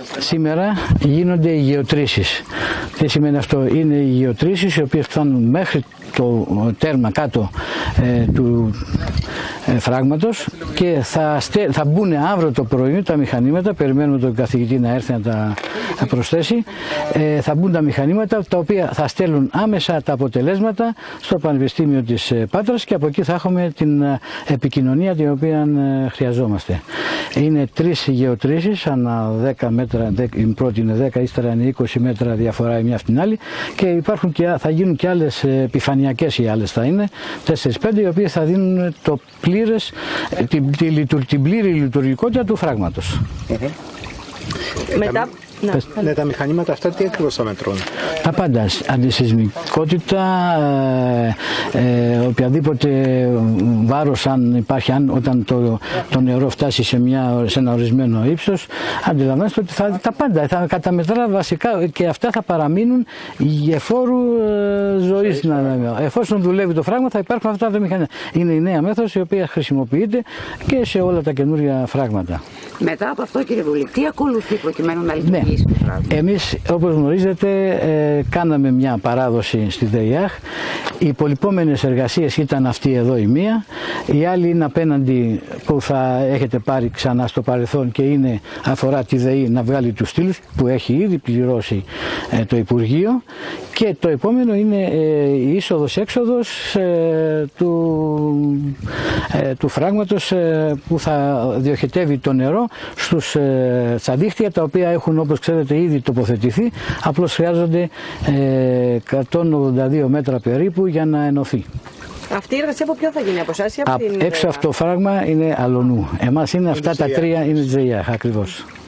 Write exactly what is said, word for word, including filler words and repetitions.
σήμερα γίνονται οι γεωτρήσεις. Τι σημαίνει αυτό? Είναι οι γεωτρήσεις οι οποίες φτάνουν μέχρι το τέρμα κάτω ε, του ε, φράγματος και θα, στε, θα μπουν αύριο το πρωί τα μηχανήματα, περιμένουμε τον καθηγητή να έρθει να τα να προσθέσει, ε, θα μπουν τα μηχανήματα τα οποία θα στέλνουν άμεσα τα αποτελέσματα στο Πανεπιστήμιο της Πάτρας και από εκεί θα έχουμε την επικοινωνία την οποία ε, χρειαζόμαστε. Είναι τρεις γεωτρήσεις, ανά δέκα μέτρα, η πρώτη είναι δέκα, ύστερα είναι είκοσι μέτρα διαφορά η μια από την άλλη και υπάρχουν και, θα γίνουν και άλλες επιφανειακές, οι άλλες θα είναι τέσσερα πέντε, οι οποίες θα δίνουν το πλήρες, την, την, την, την πλήρη λειτουργικότητα του φράγματος. Mm-hmm. Μετά... Ναι. Ναι, τα μηχανήματα αυτά τι ακριβώς θα μετρούν? Τα πάντα, αντισυσμικότητα, ε, ε, οποιαδήποτε βάρος αν υπάρχει, αν, όταν το, το νερό φτάσει σε, μια, σε ένα ορισμένο ύψος, αντιλαμβάνεστε ότι θα, τα πάντα θα καταμετρά βασικά και αυτά θα παραμείνουν εφόρου ε, ζωής. Να, εφόσον δουλεύει το φράγμα θα υπάρχουν αυτά τα μηχανήματα. Είναι η νέα μέθοδος η οποία χρησιμοποιείται και σε όλα τα καινούργια φράγματα. Μετά από αυτό, κύριε Βουλή, τι ακολουθεί προκειμένου να λειτουργήσει? Ναι. Εμείς, όπως γνωρίζετε, ε, κάναμε μια παράδοση στη ΔΕΙΑΧ. Οι υπολοιπόμενες εργασίες ήταν αυτή εδώ η μία. Η άλλη είναι απέναντι που θα έχετε πάρει ξανά στο παρελθόν και είναι, αφορά τη ΔΕΗ να βγάλει τους στήλους που έχει ήδη πληρώσει ε, το Υπουργείο. Και το επόμενο είναι ε, η είσοδος-έξοδος ε, του, ε, του φράγματος ε, που θα διοχετεύει το νερό στους, ε, στα δίχτυα τα οποία έχουν, όπως ξέρετε, ήδη τοποθετηθεί. Απλώς χρειάζονται ε, εκατόν ογδόντα δύο μέτρα περίπου για να ενωθεί. Αυτή η εργασία από ποιο θα γίνει, από εσάς ή από Α, την... Έξω αυτό το φράγμα είναι αλωνού. Εμάς είναι αυτά τα τρία, είναι της ΔΕΙΑΧ ακριβώς.